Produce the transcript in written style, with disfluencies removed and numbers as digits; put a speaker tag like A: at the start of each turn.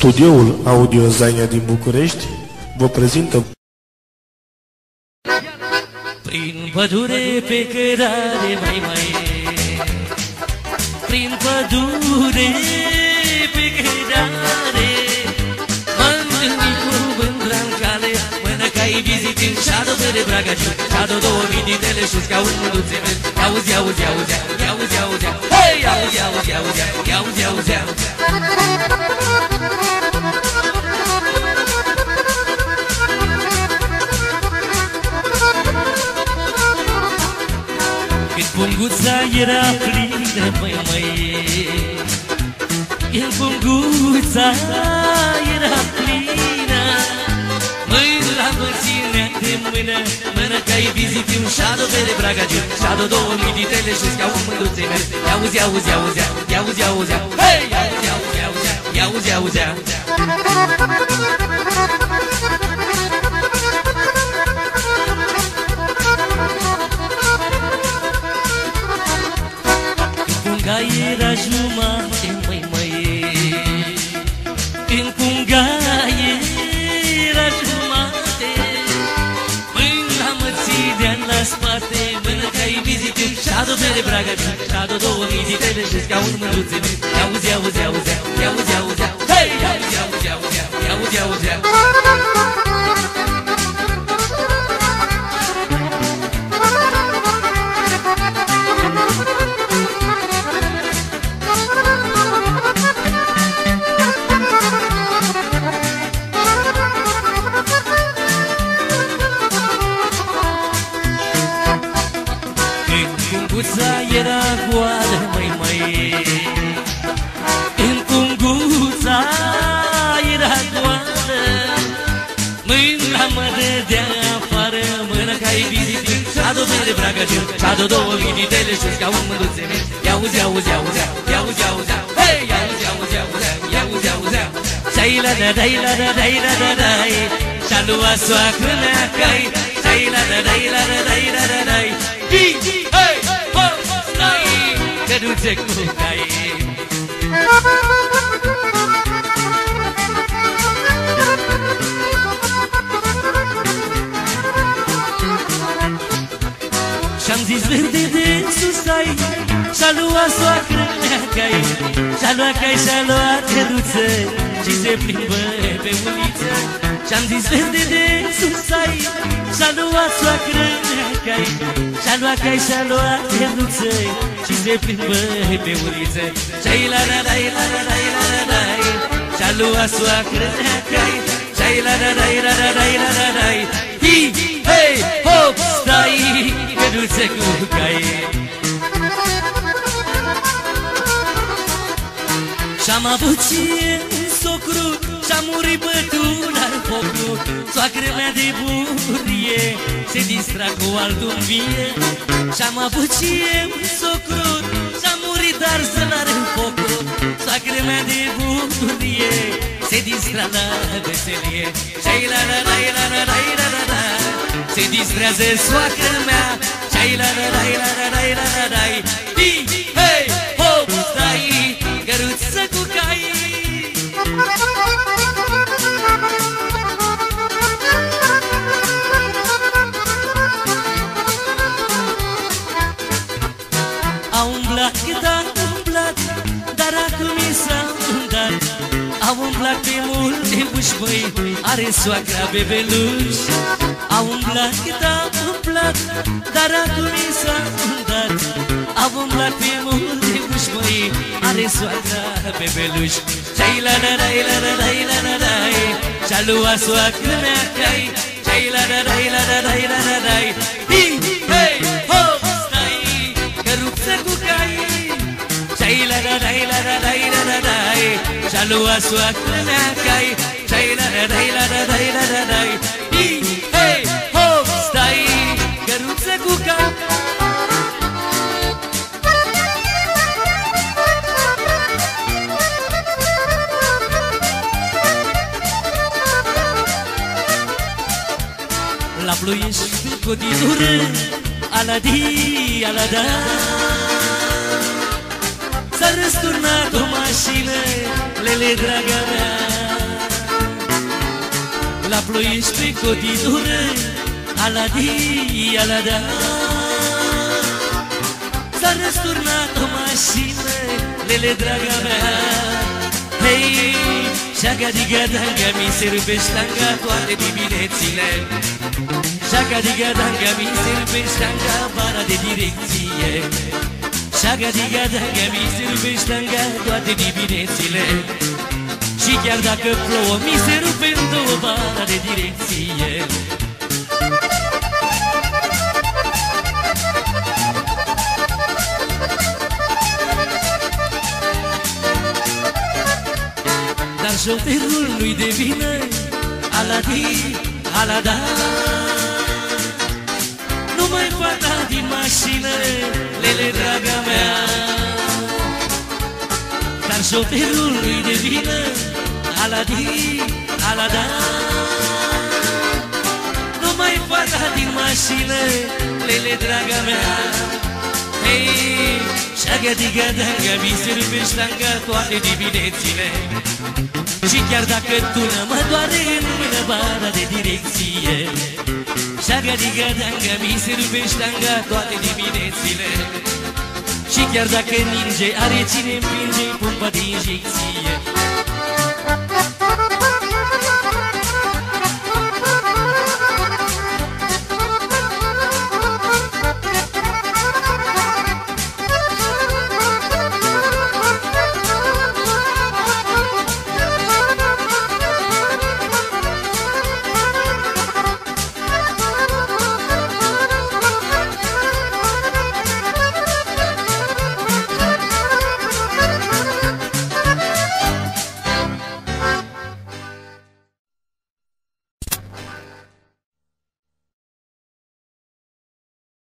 A: Studioul Audio Zainea din București vă prezintă
B: Prin pădure pe cărare, mai prin pădure pe cărare m-am întâlnit cu mândra-n cale, mână ca-i vizitin și-ado de Bragăciun, și-ado 2000 de tele și scaun mânduțe mele. Auzi, auzi, auzi, auzi, auzi, hei, auzi, auzi, auzi, auzi, auzi, auzi. Când punguța era plină, măi, când punguța era plină, mândra mă ținea de mână, mână ca-i vizitiu și-ado de Bragăciun, și-ado 2000 de tele și scaun mânduțe mele. Auzi, auzi, auzi, auzi, auzi, hei, auzi, auzi, auzi, auzi, auzi. Punga era jumate, măi, când punga era jumate, mândra mă ținea la spate, mână ca-i vizitiu și-ado de Bragăciun, și-ado 2000 de tele și scaun mânduțe mele. Auzi, auzi, auzi, auzi, auzi, hei, auzi, auzi, auzi, auzi, auzi. Punguța era goală, măi, când punguța era goală, mândra mă dădea afară, mână ca-i vizitiu și-ado de Bragăciun, și-ado 2000 de tele și scaun mânduțe mele. Auzi, auzi, auzi, auzi, auzi, hei, auzi, auzi, auzi, auzi, auzi. Și-ai la da-dai, la da-dai, la da-dai, și-a luat soacră mea cai, și-ai la da-dai, la da-dai, la da-dai. Hei, ho, stai, căruțe cu cai. Și-am zis verde de sus ai, și-a luat soacră mea cai, și-a luat cai, și-a luat căruță, și se plimbă pe uliță. Și-am zis verde de sus ai, și-a luat soacră mea cai, și-a luat cai, și-a luat căruță, și se plimbă pe uliță. Și-ai la da dai, la da dai, la da dai, și-a luat soacră mea cai, și-ai la da dai, la da dai, la da dai. Hei, hop, stai, căruță cu cai. Și-am avut și un socru, și-a murit bătut la focul, soacră mea de bucurie se distra cu altul în vie. Și-am avut și un socru, și-a murit dar să-l focul, soacră mea de bucurie se distra la veselie. Și-ai la la la la la la la la la, se distrează soacră mea, și-ai la la la la la la la la la. Hei, hop, stai, căruță cu cai. A umblat cât a umblat, dar acum mi s-a undat. A umblat pe multe uși, băi, are soacra bebeluș. A umblat cât a umblat, dar acum mi s-a undat. A umblat pe multe uși, băi, are soacra bebeluș. Și-ai la la la la la la la la la, și-a luat soacră mea cai, și-ai la la la la la la la la la. Hei, hop, stai, căruță cu cai. Și-ai la la la la la la la la la, și-a luat soacră mea cai, și-ai la la la la la la la la la. Hei, hop, stai, căruță cu cai. La Ploiești, în cotitură, aladi, alada, s-a răsturnat o mașină, lele, draga mea. Dar ploiești pe cotitură, aladi, alada. S-a răsturnat o mașină, lele draga mea. Hei, șaga-diga-danga, mi se rupe ștanga toate diminețile. Șaga-diga-danga, mi se rupe ștanga bara de direcție. Șaga-diga-danga, mi se rupe ștanga toate diminețile. Și chiar dacă plouă, mi se rupe în două bara de direcție. Dar șoferul nu-i de vină, aladi, alada. Numai fata din mașină, lele draga mea. Dar șoferul nu-i de vină, aladi, alada. Numai fata din mașină, lele draga mea. Hei, șaga-diga-danga, mi se rupe ștanga toate diminețile. Și chiar dacă tună mă doare în mână bara de direcție. Șaga-diga-danga, mi se rupe ștanga toate diminețile. Și chiar dacă ninge, are cine împinge pompa de injecție.